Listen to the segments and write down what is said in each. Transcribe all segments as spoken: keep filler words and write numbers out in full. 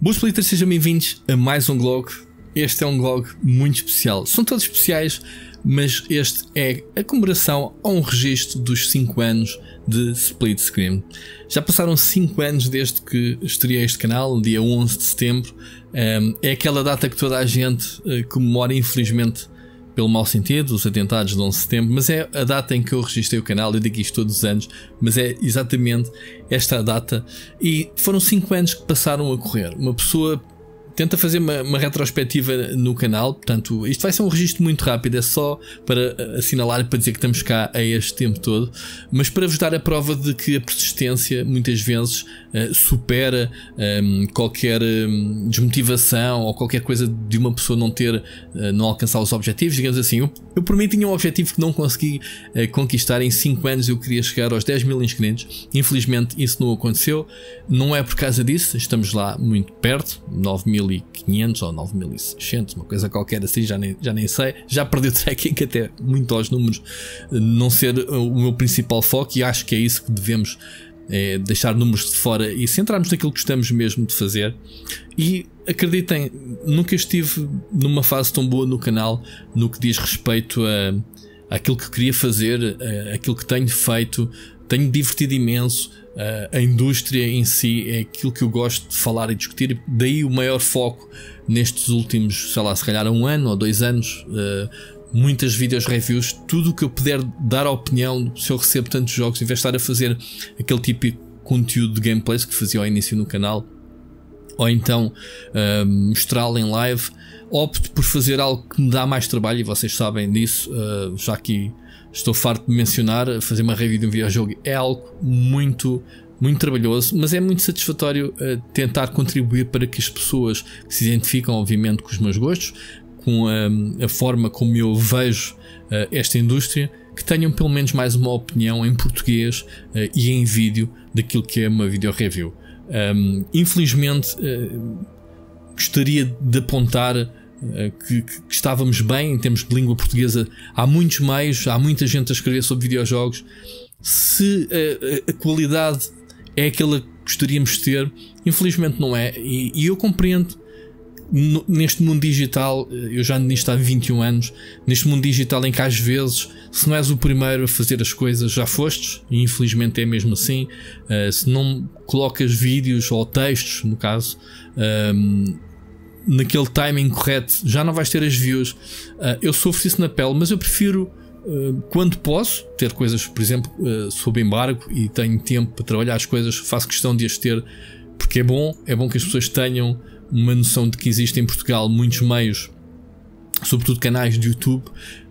Boas Splitters, sejam bem-vindos a mais um vlog. Este é um vlog muito especial. São todos especiais, mas este é a comemoração a um registro dos cinco anos de Split Screen. Já passaram cinco anos desde que estreiei este canal, dia onze de setembro. É aquela data que toda a gente comemora, infelizmente, pelo mau sentido, os atentados de onze de setembro, mas é a data em que eu registrei o canal. Eu digo isto todos os anos, mas é exatamente esta a data. E foram cinco anos que passaram a correr. Uma pessoa tenta fazer uma, uma retrospectiva no canal, portanto isto vai ser um registro muito rápido, é só para assinalar e para dizer que estamos cá a este tempo todo, mas para vos dar a prova de que a persistência muitas vezes uh, supera um, qualquer um, desmotivação ou qualquer coisa de uma pessoa não ter, uh, não alcançar os objetivos, digamos assim. Eu, eu por mim tinha um objetivo que não consegui uh, conquistar. Em cinco anos eu queria chegar aos dez mil inscritos, infelizmente isso não aconteceu, não é por causa disso, estamos lá muito perto, nove mil e quinhentos ou nove mil e seiscentos, uma coisa qualquer assim, já nem, já nem sei, já perdi o tracking até muito aos números, não ser o meu principal foco, e acho que é isso que devemos é, deixar números de fora e centrarmos naquilo que gostamos mesmo de fazer. E acreditem, nunca estive numa fase tão boa no canal no que diz respeito a aquilo que queria fazer, a, aquilo que tenho feito. Tenho divertido imenso. Uh, a indústria em si é aquilo que eu gosto de falar e discutir, daí o maior foco nestes últimos, sei lá, se calhar um ano ou dois anos, uh, muitas vídeos reviews, tudo o que eu puder dar a opinião. Se eu recebo tantos jogos, em vez de estar a fazer aquele típico conteúdo de gameplays que fazia ao início no canal, ou então uh, mostrá-lo em live, opto por fazer algo que me dá mais trabalho, e vocês sabem disso, uh, já que estou farto de mencionar. Fazer uma review de um videojogo é algo muito, muito trabalhoso, mas é muito satisfatório uh, tentar contribuir para que as pessoas que se identificam, obviamente, com os meus gostos, com a, a forma como eu vejo uh, esta indústria, que tenham pelo menos mais uma opinião em português uh, e em vídeo daquilo que é uma video review. Um, infelizmente, uh, gostaria de apontar Que, que, que estávamos bem em termos de língua portuguesa. Há muitos meios, há muita gente a escrever sobre videojogos. Se a, a qualidade é aquela que gostaríamos de ter, infelizmente não é. E, e eu compreendo, no, neste mundo digital, eu já ando nisto há vinte e um anos, neste mundo digital em que às vezes, se não és o primeiro a fazer as coisas, já fostes, e infelizmente é mesmo assim. Uh, se não colocas vídeos ou textos, no caso, um, naquele timing correto, já não vais ter as views. Uh, eu sofro isso na pele, mas eu prefiro, uh, quando posso, ter coisas, por exemplo, uh, sob embargo e tenho tempo para trabalhar as coisas, faço questão de as ter, porque é bom, é bom que as pessoas tenham uma noção de que existe em Portugal muitos meios, sobretudo canais de YouTube,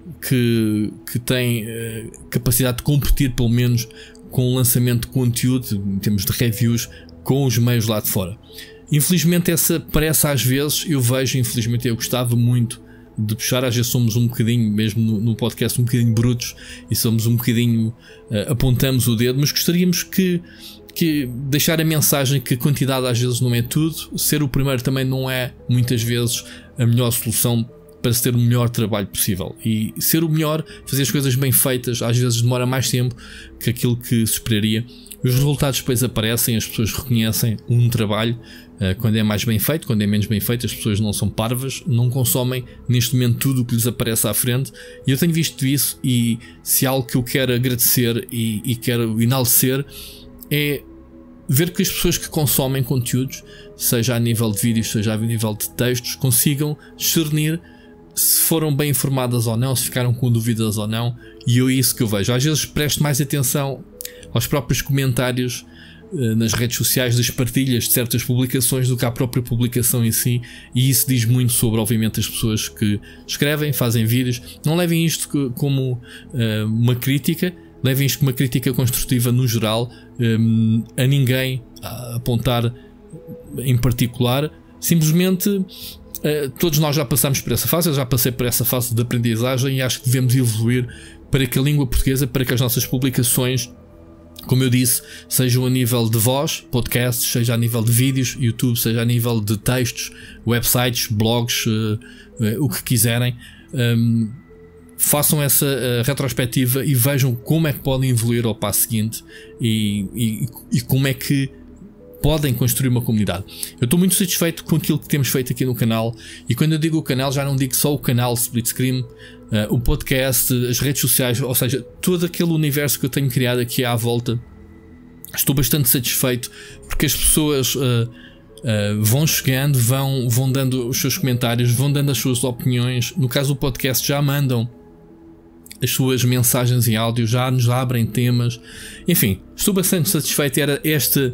que, que têm uh, capacidade de competir, pelo menos, com o lançamento de conteúdo, em termos de reviews, com os meios lá de fora. Infelizmente essa parece às vezes, eu vejo, infelizmente eu gostava muito de puxar, às vezes somos um bocadinho, mesmo no, no podcast, um bocadinho brutos e somos um bocadinho, uh, apontamos o dedo, mas gostaríamos que, que deixar a mensagem que a quantidade às vezes não é tudo, ser o primeiro também não é muitas vezes a melhor solução para se ter o melhor trabalho possível, e ser o melhor, fazer as coisas bem feitas, às vezes demora mais tempo que aquilo que se esperaria. Os resultados depois aparecem, as pessoas reconhecem um trabalho uh, quando é mais bem feito. Quando é menos bem feito, as pessoas não são parvas, não consomem neste momento tudo o que lhes aparece à frente, e eu tenho visto isso. E se há algo que eu quero agradecer e, e quero enaltecer é ver que as pessoas que consomem conteúdos, seja a nível de vídeos, seja a nível de textos, consigam discernir se foram bem informadas ou não, se ficaram com dúvidas ou não. E é isso que eu vejo. Às vezes presto mais atenção aos próprios comentários uh, nas redes sociais, das partilhas de certas publicações, do que à própria publicação em si, e isso diz muito sobre, obviamente, as pessoas que escrevem, fazem vídeos. Não levem isto que, como uh, uma crítica, levem isto como uma crítica construtiva no geral, um, a ninguém a apontar em particular. Simplesmente uh, todos nós já passamos por essa fase, eu já passei por essa fase de aprendizagem, e acho que devemos evoluir para que a língua portuguesa, para que as nossas publicações, como eu disse, sejam a nível de voz, podcasts, seja a nível de vídeos, YouTube, seja a nível de textos, websites, blogs, uh, uh, o que quiserem, um, façam essa uh, retrospectiva e vejam como é que podem evoluir ao passo seguinte, e, e, e como é que podem construir uma comunidade. Eu estou muito satisfeito com aquilo que temos feito aqui no canal, e quando eu digo o canal, já não digo só o canal Split Screen, uh, o podcast, as redes sociais, ou seja, todo aquele universo que eu tenho criado aqui à volta. Estou bastante satisfeito porque as pessoas uh, uh, vão chegando, vão, vão dando os seus comentários, vão dando as suas opiniões. No caso do podcast, já mandam as suas mensagens em áudio, já nos abrem temas. Enfim, estou bastante satisfeito. Era este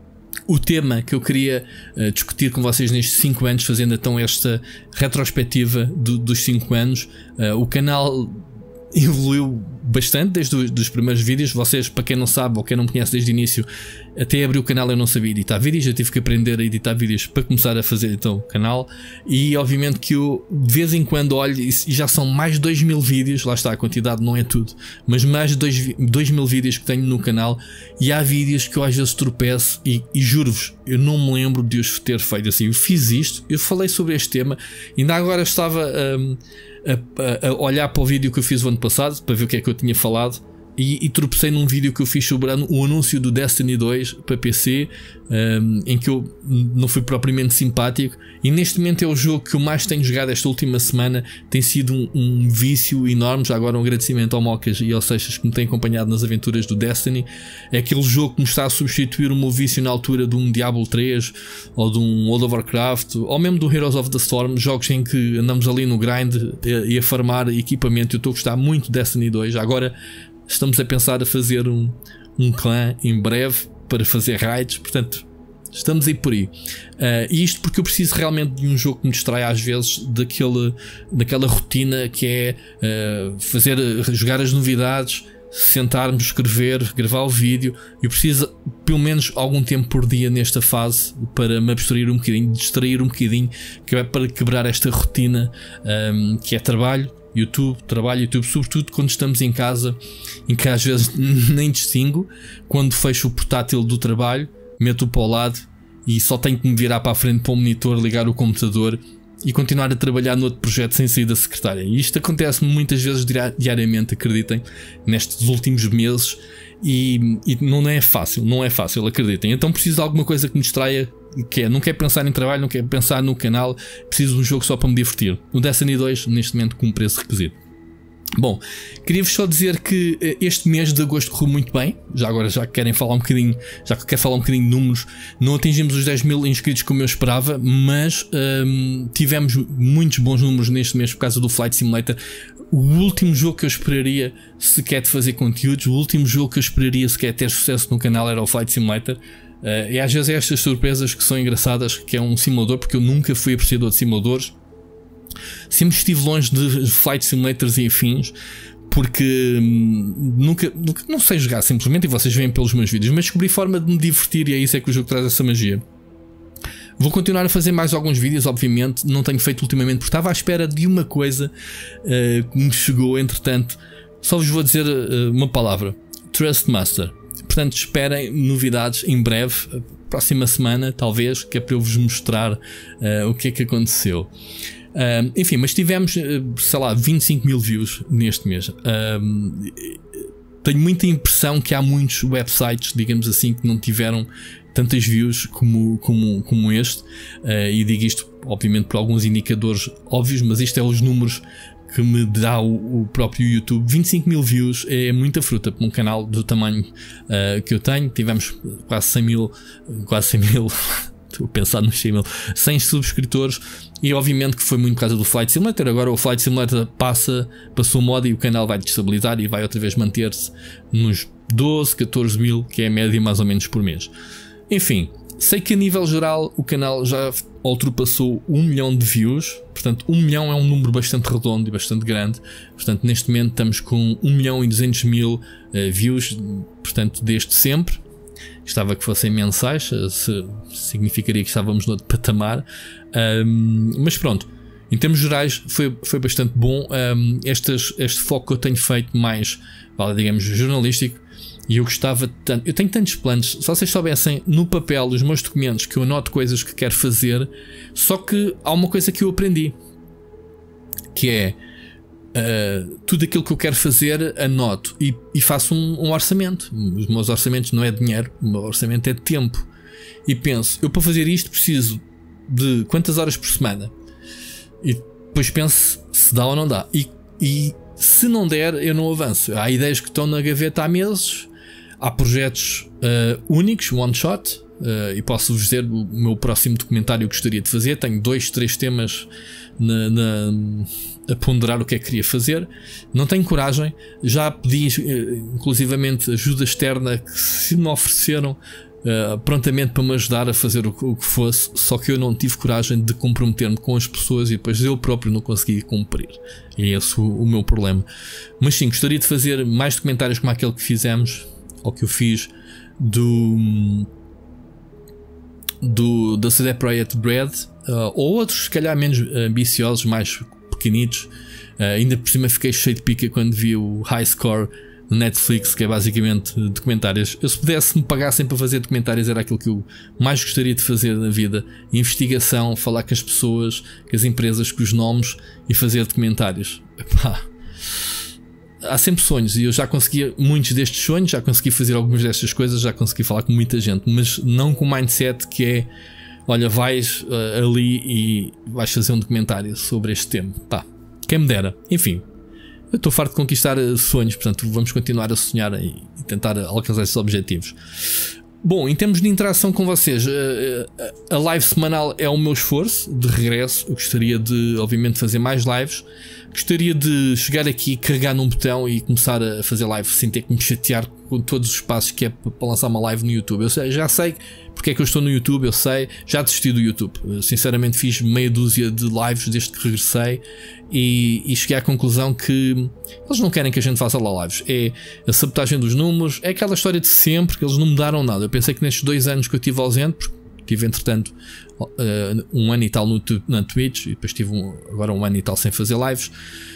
o tema que eu queria uh, discutir com vocês nestes cinco anos, fazendo então esta retrospectiva do, dos cinco anos. Uh, o canal evoluiu bastante desde os dos primeiros vídeos. Vocês, para quem não sabe ou quem não me conhece desde o início, até abrir o canal eu não sabia editar vídeos, eu tive que aprender a editar vídeos para começar a fazer então o canal. E obviamente que eu de vez em quando olho e já são mais de dois mil vídeos, lá está, a quantidade não é tudo, mas mais de dois mil vídeos que tenho no canal, e há vídeos que eu às vezes tropeço e, e juro-vos, eu não me lembro de os ter feito assim. Eu fiz isto, eu falei sobre este tema, ainda agora estava um, A, a olhar para o vídeo que eu fiz o ano passado para ver o que é que eu tinha falado, e, e tropecei num vídeo que eu fiz sobre o anúncio do Destiny dois para P C, um, em que eu não fui propriamente simpático, e neste momento é o jogo que eu mais tenho jogado esta última semana. Tem sido um, um vício enorme. Já agora um agradecimento ao Mocas e ao Seixas que me têm acompanhado nas aventuras do Destiny. É aquele jogo que me está a substituir o meu vício na altura de um Diablo três ou de um World of Warcraft ou mesmo do Heroes of the Storm, jogos em que andamos ali no grind e a farmar equipamento. Eu estou a gostar muito de Destiny dois. Agora estamos a pensar a fazer um, um clã em breve para fazer raids, portanto estamos aí por aí. Uh, e isto porque eu preciso realmente de um jogo que me distraia às vezes daquele, daquela rotina que é uh, fazer, jogar as novidades, sentar-me, escrever, gravar o vídeo. Eu preciso pelo menos algum tempo por dia nesta fase para me abstrair um bocadinho, distrair um bocadinho, que é para quebrar esta rotina um, que é trabalho, YouTube, trabalho, YouTube, sobretudo quando estamos em casa, em que às vezes nem distingo, quando fecho o portátil do trabalho, meto-o para o lado e só tenho que me virar para a frente para o monitor, ligar o computador e continuar a trabalhar no outro projeto sem sair da secretária. E isto acontece-me muitas vezes diariamente, acreditem, nestes últimos meses, e, e não é fácil, não é fácil, acreditem. Então preciso de alguma coisa que me distraia, que é, não quero pensar em trabalho, não quero pensar no canal, preciso de um jogo só para me divertir. O Destiny dois neste momento cumpre esse requisito. Bom, queria-vos só dizer que este mês de agosto correu muito bem. Já agora já querem falar um bocadinho, já que quero falar um bocadinho de números, não atingimos os dez mil inscritos como eu esperava, mas hum, tivemos muitos bons números neste mês por causa do Flight Simulator. O último jogo que eu esperaria se quer de fazer conteúdos, o último jogo que eu esperaria se quer ter sucesso no canal era o Flight Simulator. Uh, e às vezes é estas surpresas que são engraçadas, que é um simulador, porque eu nunca fui apreciador de simuladores. Sempre estive longe de Flight Simulators e afins, porque hum, nunca, nunca, não sei jogar simplesmente, e vocês veem pelos meus vídeos, mas descobri forma de me divertir, e é isso é que o jogo traz, essa magia. Vou continuar a fazer mais alguns vídeos, obviamente, não tenho feito ultimamente porque estava à espera de uma coisa uh, que me chegou entretanto. Só vos vou dizer uh, uma palavra: Trustmaster. Portanto, esperem novidades em breve, próxima semana talvez, que é para eu vos mostrar uh, o que é que aconteceu. Uh, enfim, mas tivemos, uh, sei lá, vinte e cinco mil views neste mês. Uh, tenho muita impressão que há muitos websites, digamos assim, que não tiveram tantas views como, como, como este. Uh, e digo isto, obviamente, por alguns indicadores óbvios, mas isto é os números que me dá o, o próprio YouTube. vinte e cinco mil views é muita fruta para um canal do tamanho uh, que eu tenho. Tivemos quase cem mil, quase cem mil, estou a pensar nos cem mil, cem subscritores, e obviamente que foi muito por causa do Flight Simulator. Agora o Flight Simulator passa, passou moda e o canal vai destabilizar e vai outra vez manter-se nos doze, catorze mil, que é a média mais ou menos por mês. Enfim, sei que a nível geral o canal já ultrapassou um milhão de views. Portanto, um milhão é um número bastante redondo e bastante grande. Portanto, neste momento estamos com um milhão e duzentos mil uh, views. Portanto, desde sempre. Gostava que fossem mensais, se, significaria que estávamos no outro patamar. Um, mas pronto, em termos gerais foi, foi bastante bom. Um, estes, este foco que eu tenho feito mais, vale, digamos, jornalístico. E eu gostava tanto, eu tenho tantos planos, se vocês soubessem no papel os meus documentos que eu anoto coisas que quero fazer, só que há uma coisa que eu aprendi, que é uh, tudo aquilo que eu quero fazer anoto e, e faço um, um orçamento. Os meus orçamentos não é dinheiro, o meu orçamento é tempo. e penso, eu para fazer isto preciso de quantas horas por semana? E depois penso se dá ou não dá. E, e se não der, eu não avanço. Há ideias que estão na gaveta há meses, há projetos uh, únicos, one shot, uh, e posso-vos dizer o meu próximo documentário que gostaria de fazer. Tenho dois, três temas na, na, a ponderar o que é que queria fazer. Não tenho coragem, já pedi uh, inclusivamente ajuda externa que se me ofereceram Uh, prontamente para me ajudar a fazer o, o que fosse, só que eu não tive coragem de comprometer-me com as pessoas e depois eu próprio não consegui cumprir. E é esse o, o meu problema. Mas sim, gostaria de fazer mais documentários como aquele que fizemos, ou que eu fiz do, do da C D Projekt Red, uh, ou outros se calhar menos ambiciosos, mais pequenitos. Uh, ainda por cima fiquei cheio de pica quando vi o High Score no Netflix, que é basicamente documentários. Eu, se pudesse me pagassem para fazer documentários, era aquilo que eu mais gostaria de fazer na vida: investigação, falar com as pessoas, com as empresas, com os nomes e fazer documentários. Epá, há sempre sonhos e eu já consegui muitos destes sonhos, já consegui fazer algumas destas coisas, já consegui falar com muita gente, mas não com o mindset que é: olha, vais uh, ali e vais fazer um documentário sobre este tema. Pá, quem me dera. Enfim, eu estou farto de conquistar sonhos, portanto vamos continuar a sonhar e tentar alcançar esses objetivos. Bom, em termos de interação com vocês, a live semanal é o meu esforço de regresso. Eu gostaria de, obviamente, fazer mais lives. Gostaria de chegar aqui, carregar num botão e começar a fazer live sem ter que me chatear com todos os passos que é para lançar uma live no YouTube. Eu sei, já sei porque é que eu estou no YouTube, eu sei, já desisti do YouTube. Eu, sinceramente, fiz meia dúzia de lives desde que regressei e, e cheguei à conclusão que eles não querem que a gente faça lá lives. É a sabotagem dos números, é aquela história de sempre, que eles não mudaram nada. Eu pensei que nestes dois anos que eu estive ausente, porque tive entretanto um ano e tal no, na Twitch e depois tive um, agora um ano e tal sem fazer lives,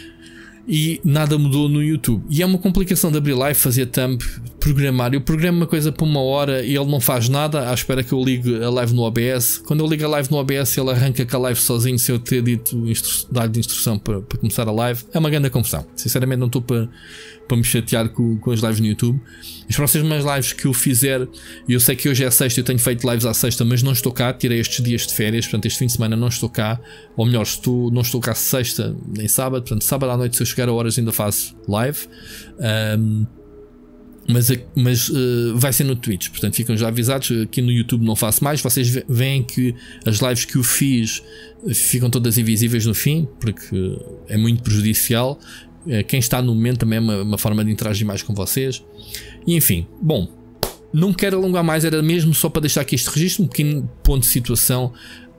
e nada mudou no YouTube. E é uma complicação de abrir live, fazer thumb, programar. Eu programo uma coisa por uma hora e ele não faz nada à espera que eu ligue a live no O B S. Quando eu ligo a live no O B S, ele arranca com a live sozinho sem eu ter dito dar de instrução para, para começar a live. É uma grande confusão. Sinceramente não estou para, para me chatear com, com as lives no YouTube. As próximas lives que eu fizer, e eu sei que hoje é sexta, eu tenho feito lives à sexta, mas não estou cá, tirei estes dias de férias, portanto este fim de semana não estou cá, ou melhor, estou, não estou cá sexta nem sábado, portanto sábado à noite, se eu chegar a horas, ainda faço live. Um, mas, mas uh, vai ser no Twitch, portanto ficam já avisados. Aqui no YouTube não faço mais. Vocês veem que as lives que eu fiz ficam todas invisíveis no fim, porque é muito prejudicial. Quem está no momento também é uma, uma forma de interagir mais com vocês. E enfim, bom, não quero alongar mais, era mesmo só para deixar aqui este registro, um pequeno ponto de situação.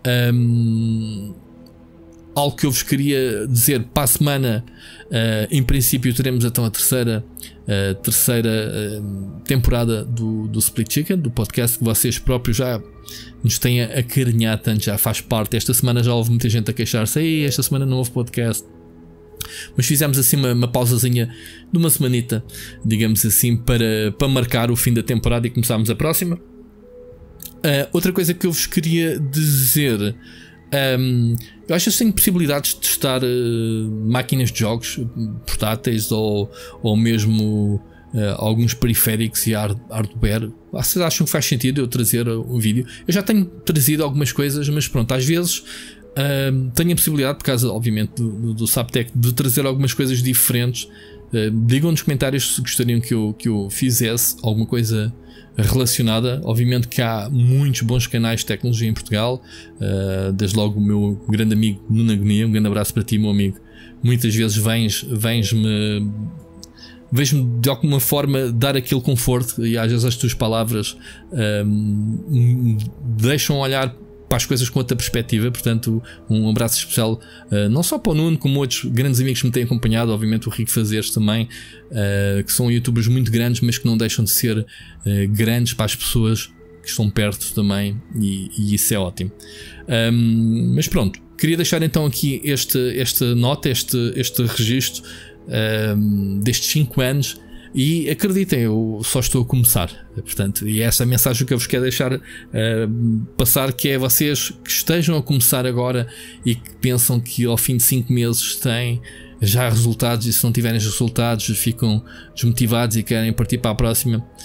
Um, algo que eu vos queria dizer: para a semana, uh, em princípio, teremos então a terceira, uh, terceira uh, temporada do, do Split Chicken, do podcast que vocês próprios já nos têm a acarinhar tanto, já faz parte. Esta semana já houve muita gente a queixar-se: ei, esta semana não houve podcast. Mas fizemos assim uma, uma pausazinha de uma semanita, digamos assim, para, para marcar o fim da temporada e começarmos a próxima. Uh, outra coisa que eu vos queria dizer, um, eu acho que tenho possibilidades de testar uh, máquinas de jogos portáteis ou, ou mesmo uh, alguns periféricos e hardware. Vocês acham que faz sentido eu trazer um vídeo? Eu já tenho trazido algumas coisas, mas pronto, às vezes Uh, tenho a possibilidade, por causa obviamente do, do, do Saptec, de trazer algumas coisas diferentes. Uh, digam nos comentários se gostariam que eu, que eu fizesse alguma coisa relacionada. Obviamente que há muitos bons canais de tecnologia em Portugal, uh, desde logo o meu grande amigo Nuno Agonia. Um grande abraço para ti, meu amigo. Muitas vezes vens, vens-me vejo-me de alguma forma dar aquele conforto, e às vezes as tuas palavras uh, me deixam olhar para as coisas com outra perspectiva. Portanto, um abraço especial uh, não só para o Nuno, como outros grandes amigos que me têm acompanhado, obviamente o Rico Fazeres também, uh, que são youtubers muito grandes, mas que não deixam de ser uh, grandes para as pessoas que estão perto também, e, e isso é ótimo. Um, mas pronto, queria deixar então aqui este, esta nota, este, este registro um, destes cinco anos. E acreditem, eu só estou a começar. Portanto, e essa é a mensagem que eu vos quero deixar uh, passar, que é vocês que estejam a começar agora e que pensam que ao fim de cinco meses têm já resultados, e se não tiverem resultados ficam desmotivados e querem partir para a próxima.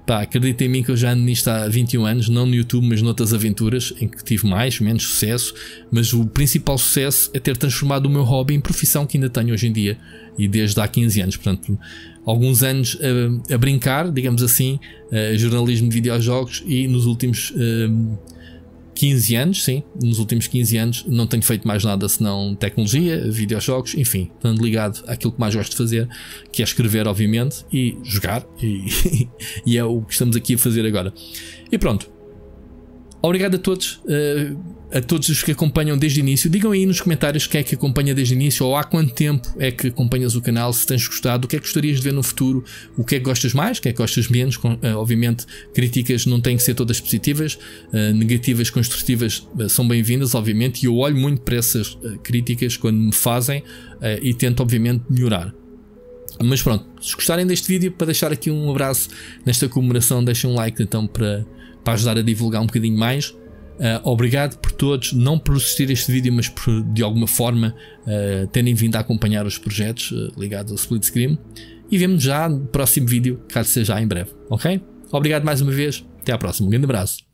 Pá, acredita em mim que eu já ando nisto há vinte e um anos, não no YouTube, mas noutras aventuras em que tive mais, menos sucesso. Mas o principal sucesso é ter transformado o meu hobby em profissão que ainda tenho hoje em dia e desde há quinze anos. Portanto, alguns anos a, a brincar, digamos assim, a jornalismo de videojogos, e nos últimos uh, quinze anos, sim, nos últimos quinze anos não tenho feito mais nada senão tecnologia, videojogos, enfim, estando ligado àquilo que mais gosto de fazer, que é escrever, obviamente, e jogar, e, e é o que estamos aqui a fazer agora. E pronto. Obrigado a todos, a todos os que acompanham desde o início. Digam aí nos comentários quem é que acompanha desde o início, ou há quanto tempo é que acompanhas o canal, se tens gostado, o que é que gostarias de ver no futuro, o que é que gostas mais, o que é que gostas menos. Obviamente, críticas não têm que ser todas positivas, negativas, construtivas são bem-vindas, obviamente, e eu olho muito para essas críticas quando me fazem e tento, obviamente, melhorar. Mas pronto, se gostarem deste vídeo, para deixar aqui um abraço nesta comemoração, deixem um like então para, para ajudar a divulgar um bocadinho mais. Uh, obrigado por todos, não por assistir este vídeo, mas por de alguma forma uh, terem vindo a acompanhar os projetos uh, ligados ao Split Screen. E vemo-nos já no próximo vídeo, caso seja em breve, ok? Obrigado mais uma vez, até à próxima, um grande abraço.